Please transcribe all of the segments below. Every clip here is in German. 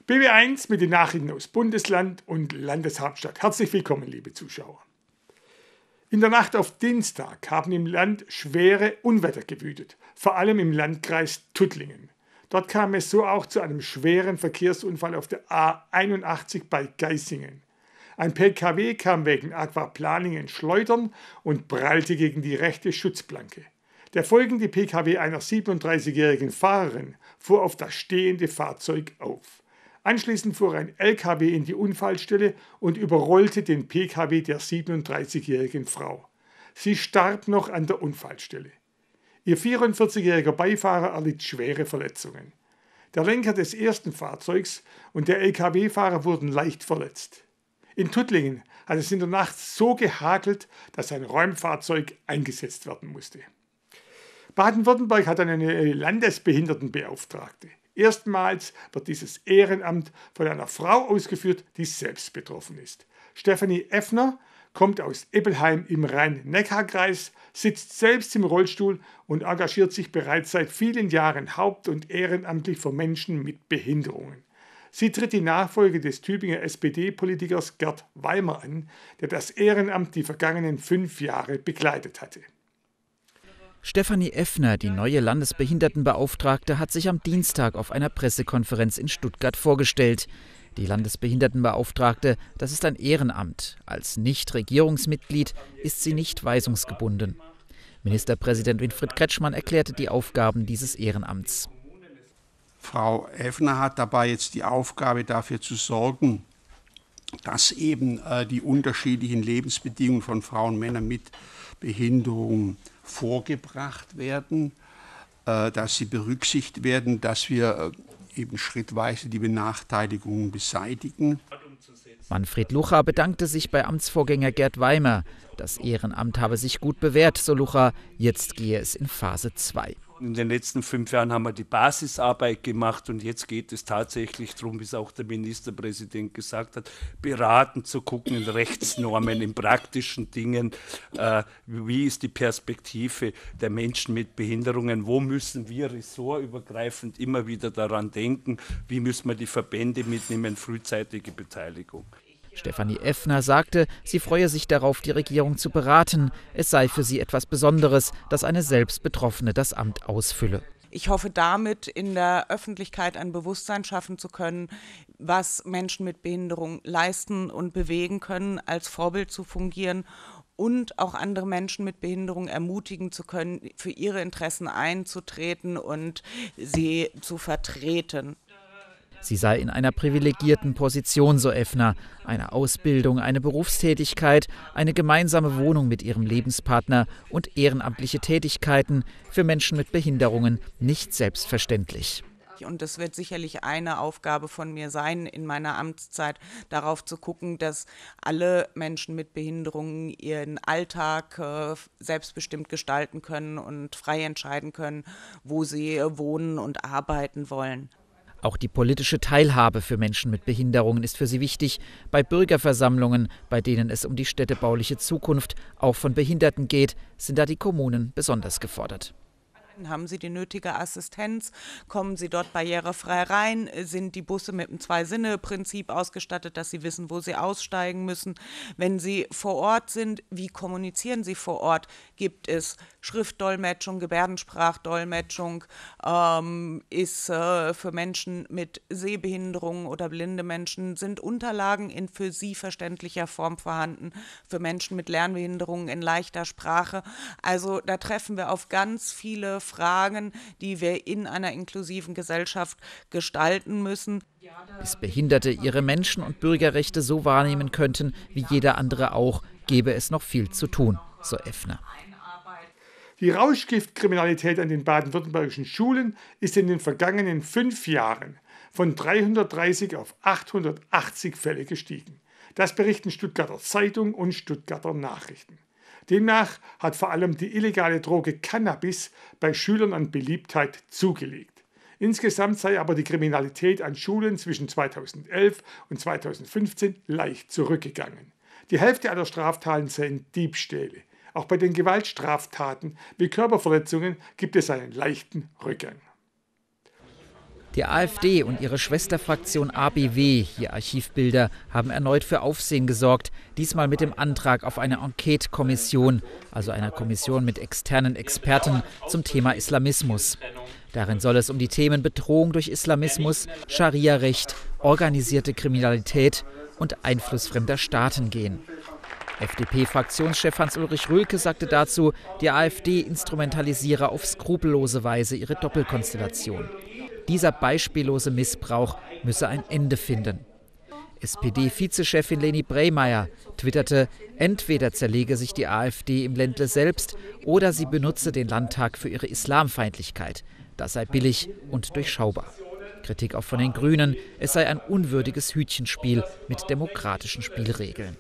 BW1 mit den Nachrichten aus Bundesland und Landeshauptstadt. Herzlich willkommen, liebe Zuschauer. In der Nacht auf Dienstag haben im Land schwere Unwetter gewütet, vor allem im Landkreis Tuttlingen. Dort kam es so auch zu einem schweren Verkehrsunfall auf der A81 bei Geisingen. Ein Pkw kam wegen Aquaplaning ins Schleudern und prallte gegen die rechte Schutzplanke. Der folgende Pkw einer 37-jährigen Fahrerin fuhr auf das stehende Fahrzeug auf. Anschließend fuhr ein LKW in die Unfallstelle und überrollte den Pkw der 37-jährigen Frau. Sie starb noch an der Unfallstelle. Ihr 44-jähriger Beifahrer erlitt schwere Verletzungen. Der Lenker des ersten Fahrzeugs und der LKW-Fahrer wurden leicht verletzt. In Tuttlingen hat es in der Nacht so gehagelt, dass ein Räumfahrzeug eingesetzt werden musste. Baden-Württemberg hat eine neue Landesbehindertenbeauftragte. Erstmals wird dieses Ehrenamt von einer Frau ausgeführt, die selbst betroffen ist. Stefanie Effner kommt aus Eppelheim im Rhein-Neckar-Kreis, sitzt selbst im Rollstuhl und engagiert sich bereits seit vielen Jahren haupt- und ehrenamtlich für Menschen mit Behinderungen. Sie tritt die Nachfolge des Tübinger SPD-Politikers Gerd Weimer an, der das Ehrenamt die vergangenen 5 Jahre begleitet hatte. Stefanie Effner, die neue Landesbehindertenbeauftragte, hat sich am Dienstag auf einer Pressekonferenz in Stuttgart vorgestellt. Die Landesbehindertenbeauftragte, das ist ein Ehrenamt. Als Nichtregierungsmitglied ist sie nicht weisungsgebunden. Ministerpräsident Winfried Kretschmann erklärte die Aufgaben dieses Ehrenamts. Frau Effner hat dabei jetzt die Aufgabe, dafür zu sorgen, dass eben die unterschiedlichen Lebensbedingungen von Frauen und Männern mit Behinderung vorgebracht werden, dass sie berücksichtigt werden, dass wir eben schrittweise die Benachteiligungen beseitigen. Manfred Lucha bedankte sich bei Amtsvorgänger Gerd Weimer. Das Ehrenamt habe sich gut bewährt, so Lucha. Jetzt gehe es in Phase 2. In den letzten 5 Jahren haben wir die Basisarbeit gemacht und jetzt geht es tatsächlich darum, wie es auch der Ministerpräsident gesagt hat, beraten zu gucken in Rechtsnormen, in praktischen Dingen. Wie ist die Perspektive der Menschen mit Behinderungen? Wo müssen wir ressortübergreifend immer wieder daran denken? Wie müssen wir die Verbände mitnehmen? Frühzeitige Beteiligung. Stefanie Effner sagte, sie freue sich darauf, die Regierung zu beraten. Es sei für sie etwas Besonderes, dass eine Selbstbetroffene das Amt ausfülle. Ich hoffe damit, in der Öffentlichkeit ein Bewusstsein schaffen zu können, was Menschen mit Behinderung leisten und bewegen können, als Vorbild zu fungieren und auch andere Menschen mit Behinderung ermutigen zu können, für ihre Interessen einzutreten und sie zu vertreten. Sie sei in einer privilegierten Position, so Effner. Eine Ausbildung, eine Berufstätigkeit, eine gemeinsame Wohnung mit ihrem Lebenspartner und ehrenamtliche Tätigkeiten für Menschen mit Behinderungen nicht selbstverständlich. Und es wird sicherlich eine Aufgabe von mir sein, in meiner Amtszeit darauf zu gucken, dass alle Menschen mit Behinderungen ihren Alltag selbstbestimmt gestalten können und frei entscheiden können, wo sie wohnen und arbeiten wollen. Auch die politische Teilhabe für Menschen mit Behinderungen ist für sie wichtig. Bei Bürgerversammlungen, bei denen es um die städtebauliche Zukunft auch von Behinderten geht, sind da die Kommunen besonders gefordert. Haben Sie die nötige Assistenz? Kommen Sie dort barrierefrei rein? Sind die Busse mit dem Zwei-Sinne-Prinzip ausgestattet, dass Sie wissen, wo Sie aussteigen müssen? Wenn Sie vor Ort sind, wie kommunizieren Sie vor Ort? Gibt es Schriftdolmetschung, Gebärdensprachdolmetschung? Ist für Menschen mit Sehbehinderungen oder blinde Menschen, sind Unterlagen in für sie verständlicher Form vorhanden? Für Menschen mit Lernbehinderungen in leichter Sprache? Also da treffen wir auf ganz viele Fragen, die wir in einer inklusiven Gesellschaft gestalten müssen. Bis Behinderte ihre Menschen- und Bürgerrechte so wahrnehmen könnten, wie jeder andere auch, gäbe es noch viel zu tun, so Effner. Die Rauschgiftkriminalität an den baden-württembergischen Schulen ist in den vergangenen 5 Jahren von 330 auf 880 Fälle gestiegen. Das berichten Stuttgarter Zeitung und Stuttgarter Nachrichten. Demnach hat vor allem die illegale Droge Cannabis bei Schülern an Beliebtheit zugelegt. Insgesamt sei aber die Kriminalität an Schulen zwischen 2011 und 2015 leicht zurückgegangen. Die Hälfte aller Straftaten seien Diebstähle. Auch bei den Gewaltstraftaten wie Körperverletzungen gibt es einen leichten Rückgang. Die AfD und ihre Schwesterfraktion ABW, hier Archivbilder, haben erneut für Aufsehen gesorgt, diesmal mit dem Antrag auf eine Enquete-Kommission, also einer Kommission mit externen Experten zum Thema Islamismus. Darin soll es um die Themen Bedrohung durch Islamismus, Scharia-Recht, organisierte Kriminalität und Einfluss fremder Staaten gehen. FDP-Fraktionschef Hans-Ulrich Rülke sagte dazu, die AfD instrumentalisiere auf skrupellose Weise ihre Doppelkonstellation. Dieser beispiellose Missbrauch müsse ein Ende finden. SPD-Vizechefin Leni Brähmeier twitterte, entweder zerlege sich die AfD im Ländle selbst oder sie benutze den Landtag für ihre Islamfeindlichkeit. Das sei billig und durchschaubar. Kritik auch von den Grünen, es sei ein unwürdiges Hütchenspiel mit demokratischen Spielregeln.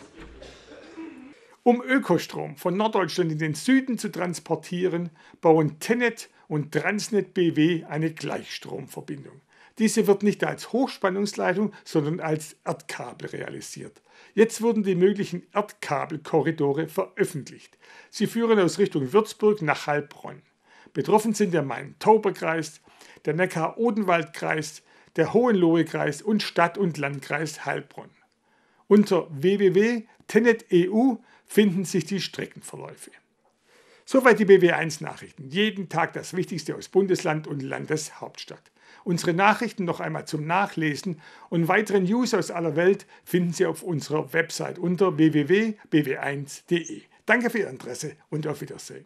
Um Ökostrom von Norddeutschland in den Süden zu transportieren, bauen TenneT und Transnet BW eine Gleichstromverbindung. Diese wird nicht als Hochspannungsleitung, sondern als Erdkabel realisiert. Jetzt wurden die möglichen Erdkabelkorridore veröffentlicht. Sie führen aus Richtung Würzburg nach Heilbronn. Betroffen sind der Main-Tauber-Kreis, der Neckar-Odenwald-Kreis, der Hohenlohe-Kreis und Stadt- und Landkreis Heilbronn. Unter www.tennet.eu finden sich die Streckenverläufe. Soweit die BW1-Nachrichten. Jeden Tag das Wichtigste aus Bundesland und Landeshauptstadt. Unsere Nachrichten noch einmal zum Nachlesen und weitere News aus aller Welt finden Sie auf unserer Website unter www.bw1.de. Danke für Ihr Interesse und auf Wiedersehen.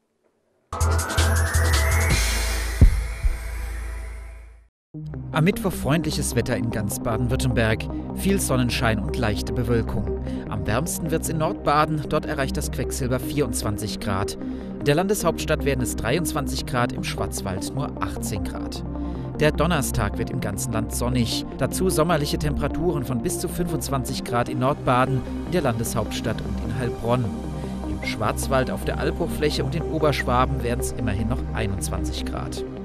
Am Mittwoch freundliches Wetter in ganz Baden-Württemberg. Viel Sonnenschein und leichte Bewölkung. Am wärmsten wird es in Nordbaden, dort erreicht das Quecksilber 24 Grad. In der Landeshauptstadt werden es 23 Grad, im Schwarzwald nur 18 Grad. Der Donnerstag wird im ganzen Land sonnig. Dazu sommerliche Temperaturen von bis zu 25 Grad in Nordbaden, in der Landeshauptstadt und in Heilbronn. Im Schwarzwald, auf der Albhochfläche und in Oberschwaben werden es immerhin noch 21 Grad.